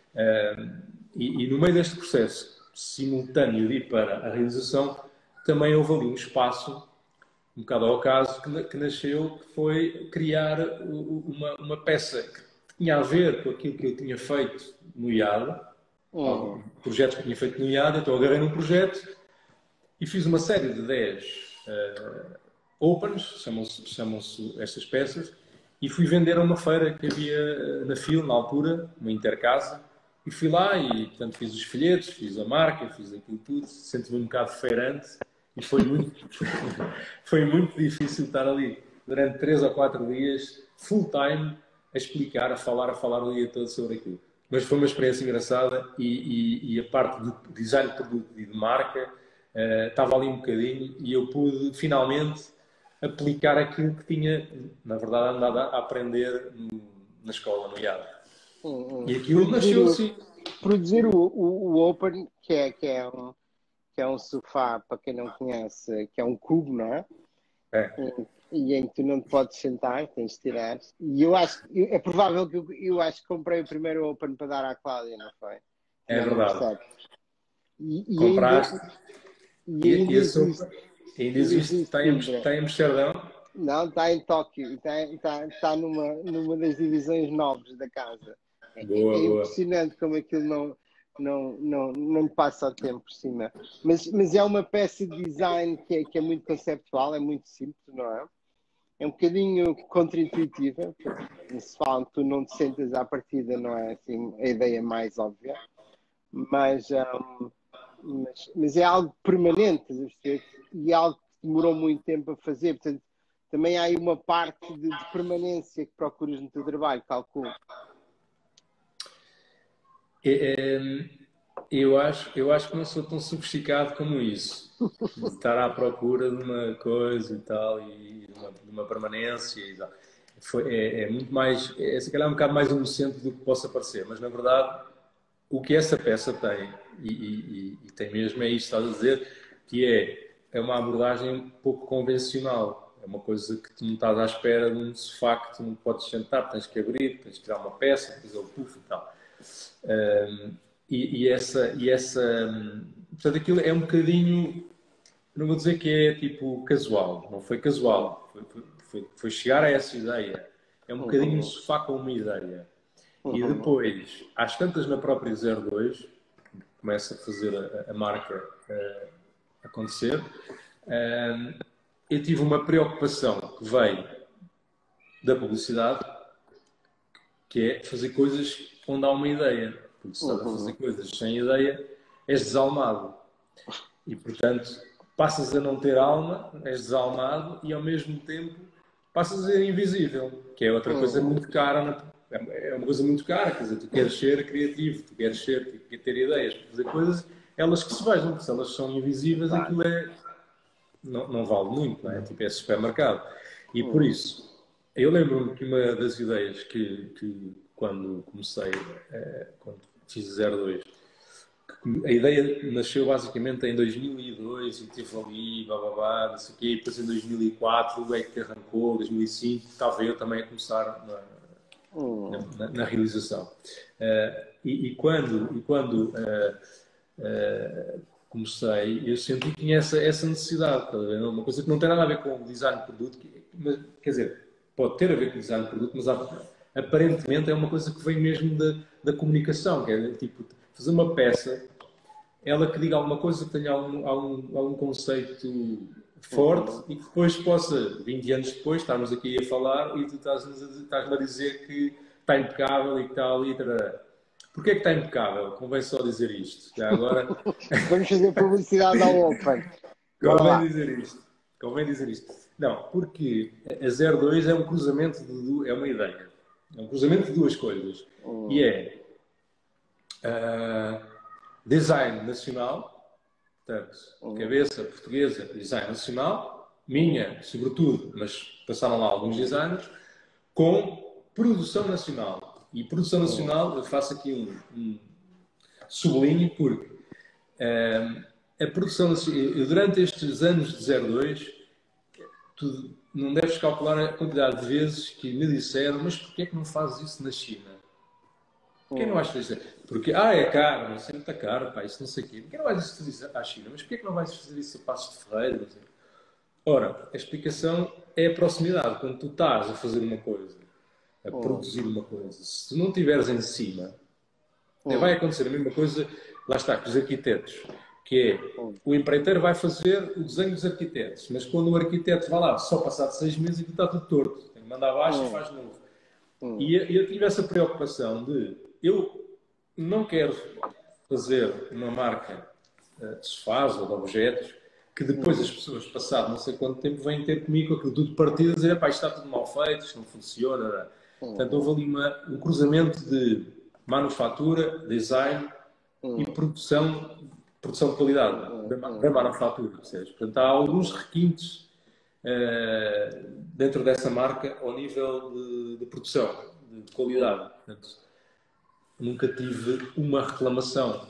B: E no meio deste processo simultâneo de ir para a realização, também houve ali um espaço, um bocado ao caso, que nasceu, que foi criar uma peça que tinha a ver com aquilo que eu tinha feito no IAD, projetos que eu tinha feito no IAD, então agarrei num projeto e fiz uma série de 10 opens, chamam-se estas peças, e fui vender a uma feira que havia na FIL, na altura, uma intercasa, e fui lá e, portanto, fiz os folhetos, fiz a marca, fiz aquilo tudo, senti-me um bocado feirante, e foi muito difícil estar ali durante 3 ou 4 dias, full time, a explicar, a falar o dia todo sobre aquilo. Mas foi uma experiência engraçada e a parte de design de produto e de marca estava ali um bocadinho e eu pude finalmente aplicar aquilo que tinha, na verdade, andado a aprender na escola, no IAD. E aquilo nasceu assim.
A: Produzir o Open, que é um sofá, para quem não conhece, que é um cubo, não é? E em que tu não te podes sentar, tens de tirar. E é provável que eu acho que comprei o primeiro Open para dar à Cláudia, não foi?
B: É verdade.
A: E
B: compraste.
A: ainda
B: existe, está em Amsterdão?
A: Não, está em Tóquio, está numa das divisões nobres da casa.
B: Boa.
A: Impressionante como aquilo não passa o tempo por cima. Mas é uma peça de design que é muito conceptual, é muito simples, não é? É um bocadinho contra-intuitiva. Se falam que tu não te sentas à partida, não é assim a ideia mais óbvia. Mas é algo permanente, e é algo que demorou muito tempo a fazer. Portanto, também há aí uma parte de permanência que procuras no teu trabalho, calculo.
B: Eu acho que não sou tão sofisticado como isso. De estar à procura de uma coisa e tal, e de uma permanência e tal. É muito mais, se calhar um bocado mais inocente do que possa parecer, mas na verdade o que essa peça tem, e tem mesmo, é isto que estás a dizer, que é uma abordagem um pouco convencional. É uma coisa que tu não estás à espera de um sofá que tu não podes sentar, tens que abrir, tens que tirar uma peça, fazer o puff e tal. Portanto, aquilo é um bocadinho, não vou dizer que é tipo casual, não foi casual, foi chegar a essa ideia. É um bocadinho um sofá com uma ideia. E depois, às tantas na própria 02, começa a fazer a marca acontecer, eu tive uma preocupação que veio da publicidade, que é fazer coisas onde há uma ideia. Porque se estás a fazer coisas sem ideia, és desalmado. E, portanto, passas a não ter alma, és desalmado e, ao mesmo tempo, passas a ser invisível, que é outra coisa muito cara. É uma coisa muito cara, quer dizer, tu queres ser criativo, tu queres ter ideias para fazer coisas, elas que se vejam, porque se elas são invisíveis, aquilo não vale muito, não é? Tipo, é supermercado. E por isso, eu lembro-me que uma das ideias que quando comecei, quando fiz 02, a ideia nasceu basicamente em 2002 e teve ali, bababá, não sei o quê, e depois em 2004 é que arrancou, 2005, estava eu também a começar na realização. E quando comecei, eu senti que tinha essa necessidade, uma coisa que não tem nada a ver com o design de produto, mas, quer dizer, pode ter a ver com o design de produto, mas aparentemente é uma coisa que vem mesmo da comunicação, que é tipo, fazer uma peça, ela que diga alguma coisa, que tenha algum conceito forte e que depois possa, 20 anos depois, estarmos aqui a falar e tu estás-me a dizer que está impecável e que está ali. Porquê é que está impecável? Convém só dizer isto. Já agora.
A: Vamos fazer publicidade ao Open.
B: Convém dizer isto. Convém dizer isto. Não, porque a 02 é um cruzamento é uma ideia. É um cruzamento de duas coisas. E é design nacional, portanto, cabeça portuguesa, design nacional, minha, sobretudo, mas passaram lá alguns designers, com produção nacional. E produção nacional, eu faço aqui um sublinho, porque a produção, durante estes anos de 02, tu não deves calcular a quantidade de vezes que me disseram, mas porquê é que não fazes isso na China? Porquê não vais fazer isso? Porque, é caro, não sei, muito caro, pá, isso não sei o quê. Porquê não vais fazer isso à China? Mas porquê é que não vais fazer isso a Passos de Ferreira? Ora, a explicação é a proximidade. Quando tu estás a fazer uma coisa, a produzir uma coisa, se tu não estiveres em cima, vai acontecer a mesma coisa, lá está, com os arquitetos, que é, o empreiteiro vai fazer o desenho dos arquitetos, mas quando o arquiteto vai lá, só passado 6 meses, aquilo está tudo torto. Tem que mandar abaixo e faz de novo. E eu tive essa preocupação de, eu não quero fazer uma marca de sofás ou de objetos que depois as pessoas, passado não sei quanto tempo, vêm ter comigo com aquilo tudo partido e dizer, isto está tudo mal feito, isto não funciona. Portanto, houve ali um cruzamento de manufatura, design e produção de qualidade da manufatura. Portanto, há alguns requintes dentro dessa marca ao nível de produção, de qualidade. Portanto, nunca tive uma reclamação,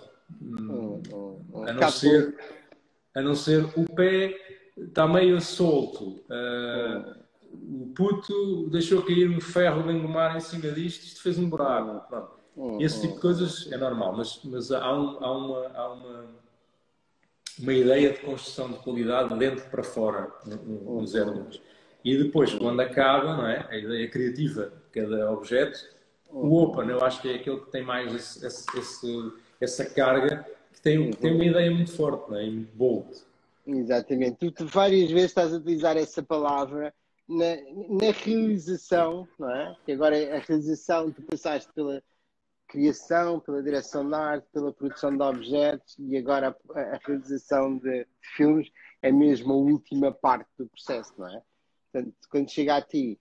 B: a não ser o pé está meio solto. O puto deixou cair um ferro de engomar em cima isto fez um buraco. Pronto. Esse tipo de coisas é normal, mas há uma ideia de construção de qualidade dentro para fora no 02. E depois, quando acaba, não é? A ideia criativa de cada objeto, o Open, eu acho que é aquele que tem mais essa carga, que tem uma ideia muito forte, não é? Muito bold.
A: Exatamente. Tu várias vezes estás a utilizar essa palavra na realização, não é? Que agora a realização, tu passaste pela criação, pela direção de arte, pela produção de objetos e agora a realização de filmes é mesmo a última parte do processo, não é? Portanto, quando chega a ti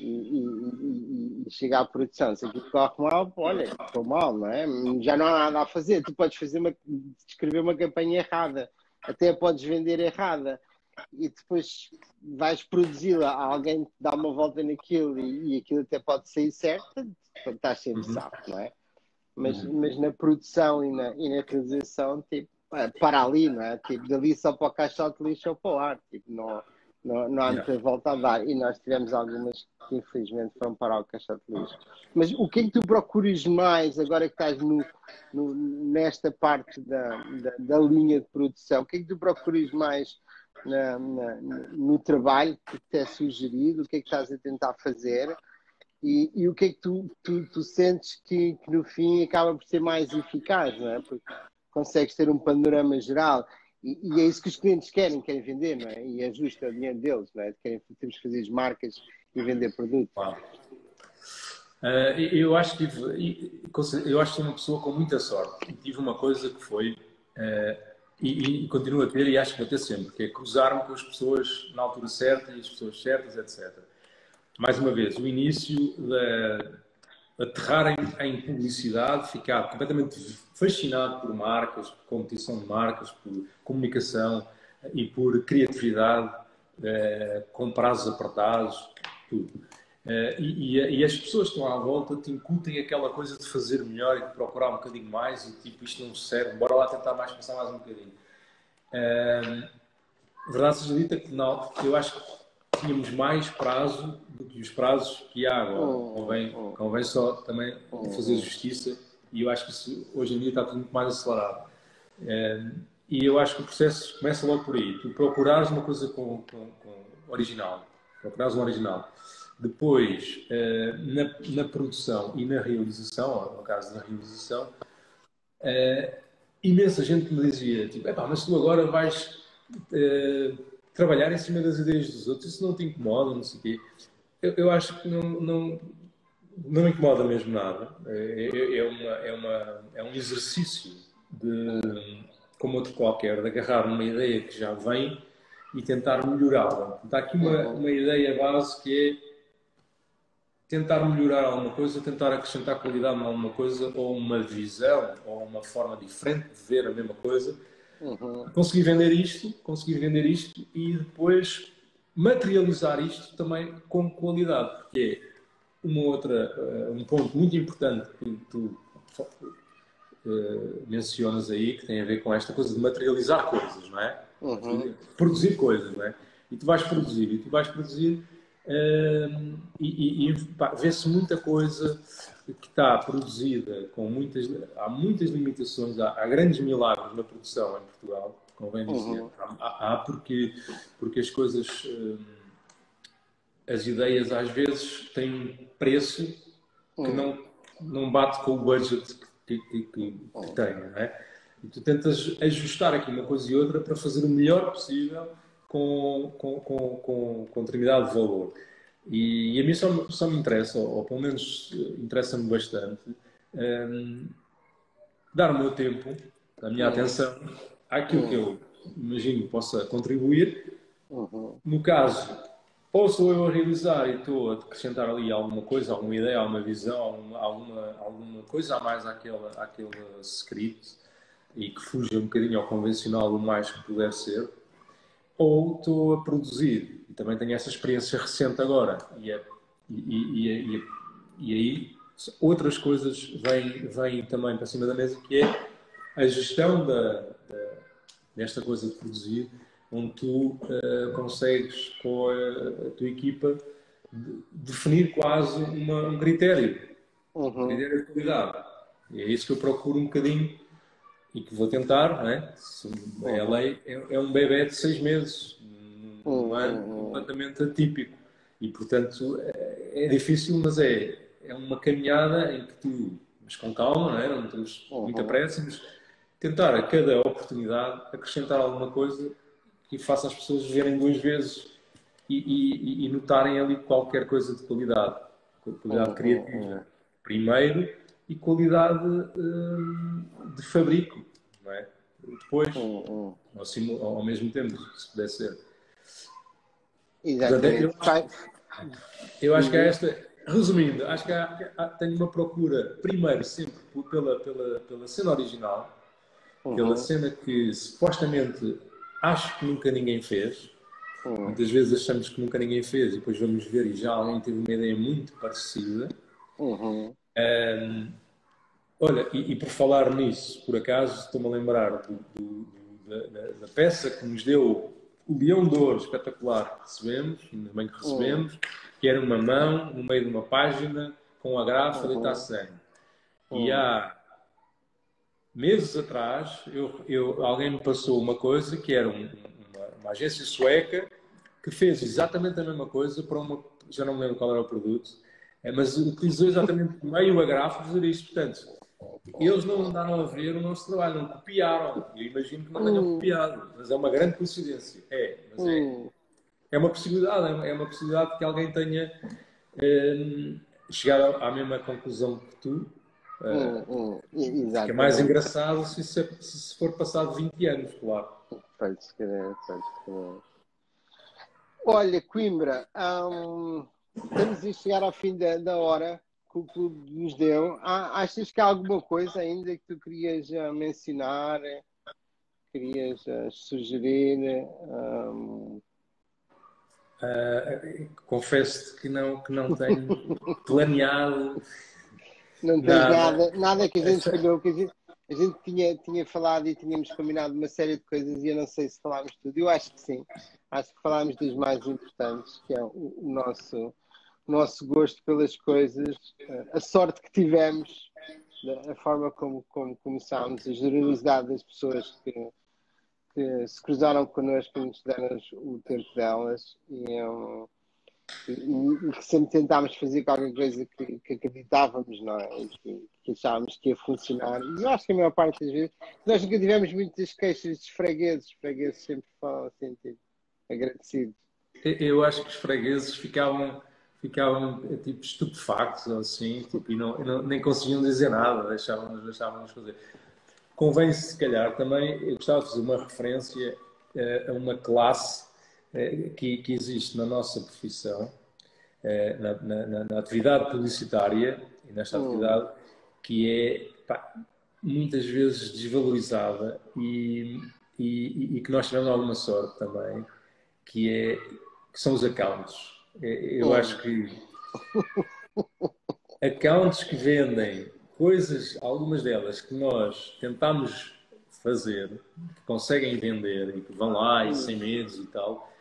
A: e chega à produção, se aquilo corre mal, olha, estou mal, não é? Já não há nada a fazer. Tu podes escrever uma campanha errada, até podes vender errada e depois vais produzi-la, alguém te dá uma volta naquilo e aquilo até pode sair certo, estás sempre sabe, não é? Mas na produção e na realização, tipo, para ali, não é? Tipo, dali só para o caixote de lixo ou para o ar, tipo, não há muita volta a dar. E nós tivemos algumas que infelizmente foram para o caixote de lixo. Mas o que é que tu procuras mais agora que estás nesta parte da linha de produção? O que é que tu procuras mais no trabalho que te é sugerido? O que é que estás a tentar fazer? E o que é que tu sentes que no fim acaba por ser mais eficaz, não é? Porque consegues ter um panorama geral e é isso que os clientes querem vender, não é? E é justo, é o dinheiro deles, não é? Temos que fazer as marcas e vender produto.
B: Eu acho que sou uma pessoa com muita sorte. Tive uma coisa que foi, e continuo a ter, e acho que vou ter sempre, que é cruzar-me com as pessoas na altura certa e as pessoas certas, etc. Mais uma vez, o início de aterrar em publicidade, ficar completamente fascinado por marcas, por competição de marcas, por comunicação e por criatividade, com prazos apertados, tudo. E as pessoas que estão à volta te incutem aquela coisa de fazer melhor e de procurar um bocadinho mais e tipo, isto não serve, bora lá tentar passar mais um bocadinho. Verdade seja dita que não, eu acho que tínhamos mais prazo do que os prazos que há agora. Convém só também fazer justiça e eu acho que isso, hoje em dia está tudo muito mais acelerado. E eu acho que o processo começa logo por aí. Tu procurares uma coisa com original. Procurares um original. Depois, na produção e na realização, no caso da realização, imensa gente me dizia, tipo, epá, mas tu agora vais trabalhar em cima das ideias dos outros, isso não te incomoda, não sei o quê. Eu acho que não me incomoda mesmo nada. É um exercício como outro qualquer, de agarrar uma ideia que já vem e tentar melhorá-la. Está aqui uma ideia base que é tentar melhorar alguma coisa, tentar acrescentar qualidade em alguma coisa, ou uma visão, ou uma forma diferente de ver a mesma coisa. Conseguir vender isto e depois materializar isto também com qualidade, porque é um ponto muito importante que tu mencionas aí, que tem a ver com esta coisa de materializar coisas, não é? Produzir coisas, não é? E tu vais produzir pá, vê-se muita coisa que está produzida há muitas limitações, há grandes milagres na produção em Portugal, convém dizer. Há porque as coisas, as ideias às vezes têm um preço que não bate com o budget que tem, não é? E tu tentas ajustar aqui uma coisa e outra para fazer o melhor possível com determinado valor. E a mim só me interessa, ou pelo menos interessa-me bastante, dar o meu tempo, a minha atenção àquilo que eu imagino que possa contribuir. No caso, ou sou eu a realizar e estou a acrescentar ali alguma coisa, alguma ideia, alguma visão, alguma coisa a mais àquele script e que fuja um bocadinho ao convencional o mais que puder ser, ou estou a produzir e também tenho essa experiência recente agora e aí outras coisas vêm também para cima da mesa, que é a gestão desta coisa de produzir, onde tu consegues com a tua equipa definir quase um critério de qualidade. E é isso que eu procuro um bocadinho e que vou tentar, não é? A lei é um bebé de 6 meses, um ano completamente atípico. E, portanto, é difícil, mas é uma caminhada em que tu, mas com calma, não é? Não temos muita pressa, mas tentar a cada oportunidade acrescentar alguma coisa que faça as pessoas verem 2 vezes e notarem ali qualquer coisa de qualidade criativa, primeiro, e qualidade de fabrico, não é? Depois, ao mesmo tempo, se puder ser.
A: Exatamente.
B: Portanto, eu acho que há resumindo, acho que tenho uma procura, primeiro, sempre pela cena original, pela cena que supostamente acho que nunca ninguém fez. Muitas vezes achamos que nunca ninguém fez e depois vamos ver e já alguém teve uma ideia muito parecida. Olha, e por falar nisso, por acaso, estou-me a lembrar da peça que nos deu o Leão de Ouro espetacular que recebemos, ainda bem que recebemos, que era uma mão no meio de uma página com a grafa de sangue. E há meses atrás, alguém me passou uma coisa que era uma agência sueca que fez exatamente a mesma coisa para já não me lembro qual era o produto, mas utilizou exatamente meio a grafa para fazer isto. Portanto, eles não andaram a ver o nosso trabalho, não copiaram. Eu imagino que não tenham copiado, mas é uma grande coincidência. É uma possibilidade, é uma possibilidade que alguém tenha chegado à mesma conclusão que tu. Fica mais engraçado se for passado 20 anos, claro.
A: Olha, Coimbra, estamos a chegar ao fim da hora que o clube nos deu. Achas que há alguma coisa ainda que tu querias mencionar, querias sugerir?
B: Confesso-te que não tenho planeado.
A: Não tens nada que a gente falhou, que a gente tinha falado e tínhamos combinado uma série de coisas e eu não sei se falámos tudo. Eu acho que sim. Acho que falámos das mais importantes, que é o nosso gosto pelas coisas, a sorte que tivemos, a forma como começámos, a generosidade das pessoas que se cruzaram connosco e nos deram o tempo delas. e que sempre tentámos fazer qualquer coisa que acreditávamos, não é? E que achávamos que ia funcionar. E eu acho que a maior parte das vezes nós nunca tivemos muitas queixas de fregueses. Os fregueses sempre falam assim, tipo, agradecidos.
B: Eu acho que os fregueses ficavam tipo estupefactos ou assim, tipo, e nem conseguiam dizer nada, deixavam-nos fazer. Convém-se, se calhar, também, eu gostava de fazer uma referência a uma classe que existe na nossa profissão, na atividade publicitária e nesta atividade, que é pá, muitas vezes desvalorizada e que nós tivemos alguma sorte também, que são os accounts. Eu acho que accounts que vendem coisas, algumas delas que nós tentamos fazer, que conseguem vender e que vão lá e sem medos e tal,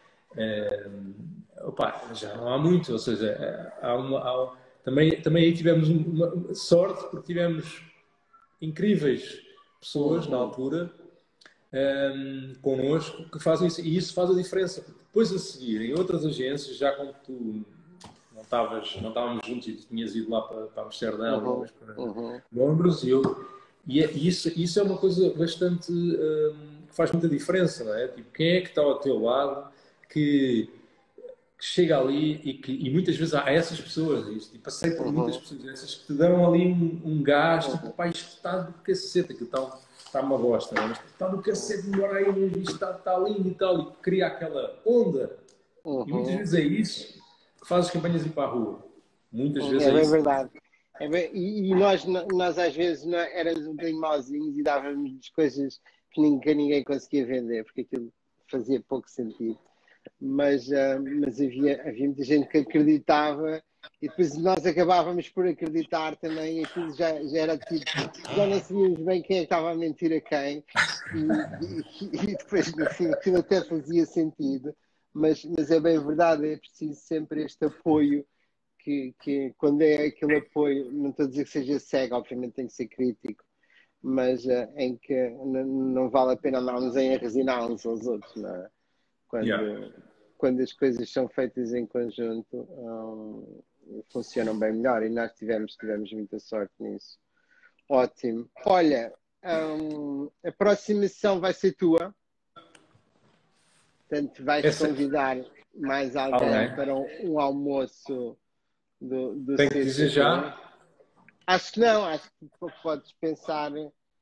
B: opa, já não há muito. Ou seja, também aí tivemos uma sorte, porque tivemos incríveis pessoas na altura connosco que fazem isso, e isso faz a diferença. Depois a seguir, em outras agências, já como tu não estávamos juntos e tu tinhas ido lá para Amsterdão, para Londres, e isso é uma coisa bastante que faz muita diferença, não é? Tipo, quem é que está ao teu lado que chega ali e muitas vezes há essas pessoas, tipo, aceitam muitas pessoas, essas que te dão ali um gás, tipo, pá, isto está do cacete, aquilo está uma bosta, não é? Mas está do cacete, embora aí, isto está lindo e tal, e cria aquela onda. E muitas vezes é isso que faz as campanhas ir para a rua. Muitas vezes
A: É
B: é
A: bem
B: isso.
A: verdade. E nós às vezes éramos um bocadinho mauzinhos e dávamos coisas que ninguém conseguia vender, porque aquilo fazia pouco sentido. Mas havia muita gente que acreditava e depois nós acabávamos por acreditar também, e aquilo já era tipo, já não sabíamos bem quem é que estava a mentir a quem, e depois no fim aquilo até fazia sentido, mas é bem verdade, é preciso sempre este apoio, que quando é aquele apoio, não estou a dizer que seja cego, obviamente tem que ser crítico, mas em que não vale a pena andarmos a enresinar uns aos outros, não é? Quando as coisas são feitas em conjunto, funcionam bem melhor, e nós tivemos muita sorte nisso. Ótimo. Olha, a próxima sessão vai ser tua, portanto vais convidar mais alguém para um almoço do
B: Tem que dizer
A: CCP.
B: já?
A: Acho que não, acho que podes pensar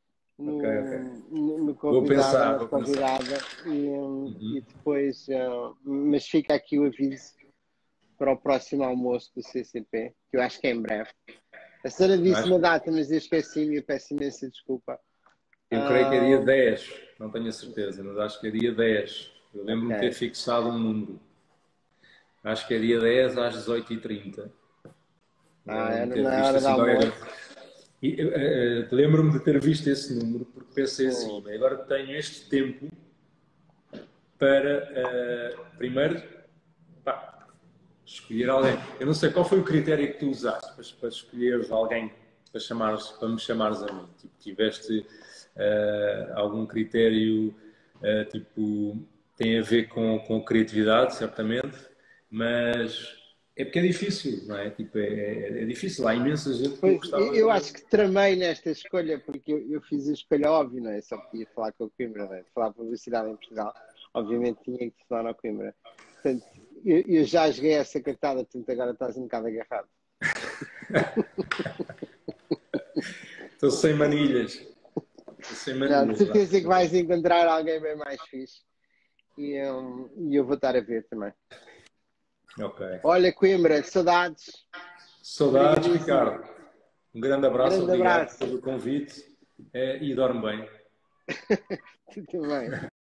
A: no convidado, na convidada, e depois, mas fica aqui o aviso para o próximo almoço do CCP, que eu acho que é em breve. A senhora disse uma data, mas eu esqueci-me e eu peço imensa desculpa.
B: Eu creio que é dia 10, não tenho a certeza, mas acho que é dia 10. Eu lembro-me de ter fixado um número. Acho que é dia 10 às 18h30.
A: É na hora da almoço.
B: Lembro-me de ter visto esse número, porque pensei assim, agora tenho este tempo para, primeiro, escolher alguém. Eu não sei qual foi o critério que tu usaste para escolher alguém para me chamares a mim. Tipo, tiveste algum critério, tipo, tem a ver com criatividade, certamente, mas é porque é difícil, não é? Tipo, é difícil, há imensa gente que eu gostava.
A: Eu acho que tramei nesta escolha, porque eu fiz a escolha óbvia, não é? Só podia falar com a Coimbra, não é? Falar publicidade em Portugal. Obviamente tinha que falar na Coimbra. Portanto, eu já joguei essa cartada, portanto agora estás um bocado agarrado.
B: Estou sem manilhas.
A: Não, de certeza que vais encontrar alguém bem mais fixe. E eu vou estar a ver também.
B: Ok.
A: Olha, Coimbra, saudades.
B: Saudades, Ricardo. Um grande abraço, obrigado pelo convite e dorme bem.
A: Tu também.